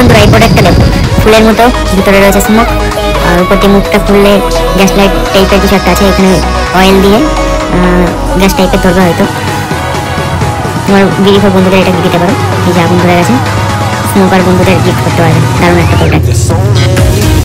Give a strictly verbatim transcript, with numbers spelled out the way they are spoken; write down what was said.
বন্ধুরা এই প্রোডাক্টটা দেখো, ফুলের মতো ভিতরে রয়েছে স্মোক, আর উপর দিয়ে মুখটা খুললে গ্যাস লাইট টাইপের কিছু একটা আছে। এখানে অয়েল দিয়ে গ্যাস টাইপের ধরবে হয়তো। তোমার বিড়িখোর বন্ধুদের এটা দিতে পারো, এই যে আগুন ধরে গেছে, স্মোকার বন্ধুদের গিফট করতে পারবে। দারুণ একটা প্রোডাক্ট।